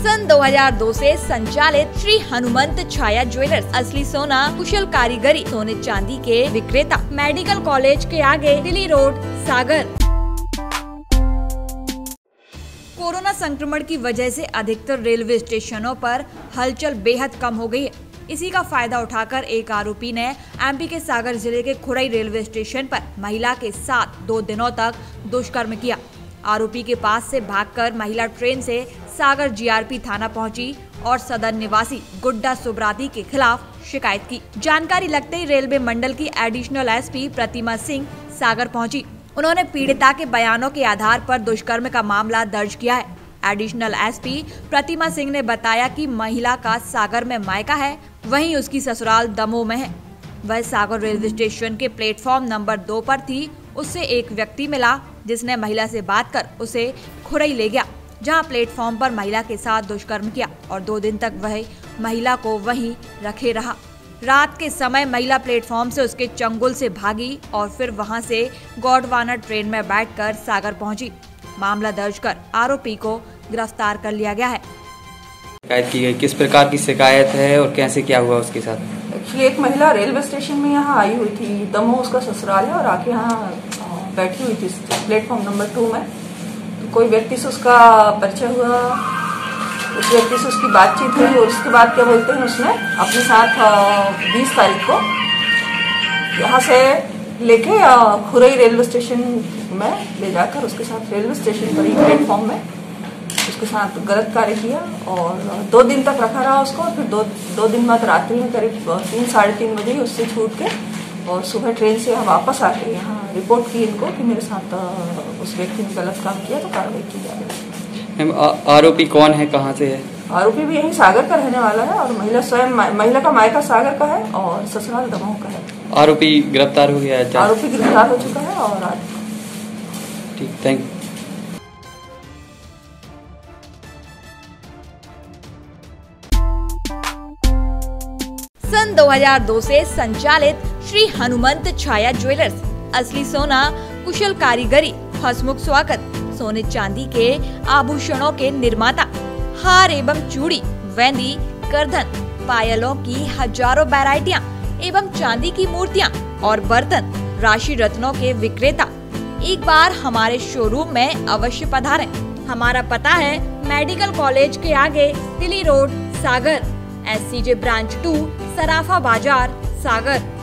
सन 2002 से संचालित श्री हनुमंत छाया ज्वेलर्स असली सोना कुशल कारीगरी सोने चांदी के विक्रेता, मेडिकल कॉलेज के आगे दिल्ली रोड, सागर। कोरोना संक्रमण की वजह से अधिकतर रेलवे स्टेशनों पर हलचल बेहद कम हो गई है। इसी का फायदा उठाकर एक आरोपी ने एमपी के सागर जिले के खुरई रेलवे स्टेशन पर महिला के साथ 2 दिनों तक दुष्कर्म किया। आरोपी के पास से भागकर महिला ट्रेन से सागर जीआरपी थाना पहुंची और सदन निवासी गुड्डा सुब्राती के खिलाफ शिकायत की। जानकारी लगते ही रेलवे मंडल की एडिशनल एसपी प्रतिमा सिंह सागर पहुंची। उन्होंने पीड़िता के बयानों के आधार पर दुष्कर्म का मामला दर्ज किया है। एडिशनल एसपी प्रतिमा सिंह ने बताया कि महिला का सागर में मायका है, वहीं उसकी ससुराल दमोह में है। वह सागर रेलवे स्टेशन के प्लेटफॉर्म नंबर 2 पर थी। उससे एक व्यक्ति मिला जिसने महिला से बात कर उसे खुरई ले गया, जहां प्लेटफॉर्म पर महिला के साथ दुष्कर्म किया और 2 दिन तक वह महिला को वहीं रखे रहा। रात के समय महिला प्लेटफॉर्म से उसके चंगुल से भागी और फिर वहां से गोंडवाना ट्रेन में बैठकर सागर पहुंची। मामला दर्ज कर आरोपी को गिरफ्तार कर लिया गया है। शिकायत की गई, किस प्रकार की शिकायत है और कैसे क्या हुआ उसके साथ? एक्चुअली एक महिला रेलवे स्टेशन में यहाँ आई हुई थी, दमोह उसका ससुराल है, और आके यहाँ बैठी हुई थी प्लेटफॉर्म नंबर 2 में। तो कोई व्यक्ति से उसका परिचय हुआ, उस व्यक्ति से उसकी बातचीत हुई और उसके बाद क्या बोलते हैं, उसने अपने साथ 20 तारीख को यहाँ से लेके खुरई रेलवे स्टेशन में ले जाकर उसके साथ रेलवे स्टेशन पर ही प्लेटफॉर्म में उसके साथ गलत कार्य किया और 2 दिन तक रखा रहा उसको। और फिर दो दिन बाद रात्रि में करीब 3 साढ़े 3 बजे उससे छूट के और सुबह ट्रेन से वापस आके यहाँ रिपोर्ट की इनको कि मेरे साथ उस व्यक्ति ने गलत काम किया, तो कार्रवाई की जा रही है। आरोपी कौन है, कहाँ से है? आरोपी भी यही सागर का रहने वाला है और महिला का मायका सागर का है और ससुराल दमोह का है। आरोपी गिरफ्तार हो गया है? आरोपी गिरफ्तार हो चुका है और आज ठीक, थैंक यू। सन 2002 से संचालित श्री हनुमंत छाया ज्वेलर्स असली सोना कुशल कारीगरी हसमुख स्वागत सोने चांदी के आभूषणों के निर्माता, हार एवं चूड़ी, वेंदी, करधन, पायलों की हजारों वैरायटियां एवं चांदी की मूर्तियां और बर्तन, राशि रत्नों के विक्रेता। एक बार हमारे शोरूम में अवश्य पधारें। हमारा पता है मेडिकल कॉलेज के आगे Delhi road, Sagar, SCJ branch 2, सराफा बाजार, सागर।